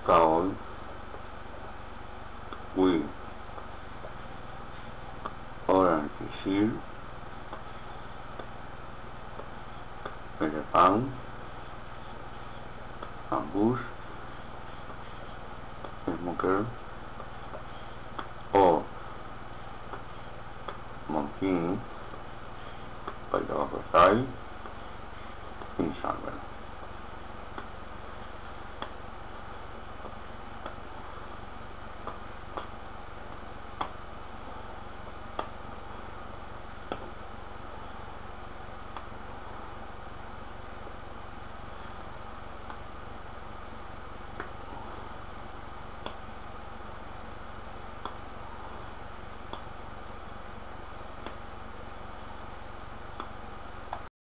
Cowboy, with orange shirt, elephant, ambush, smoker, or Montini by the other side, in summer.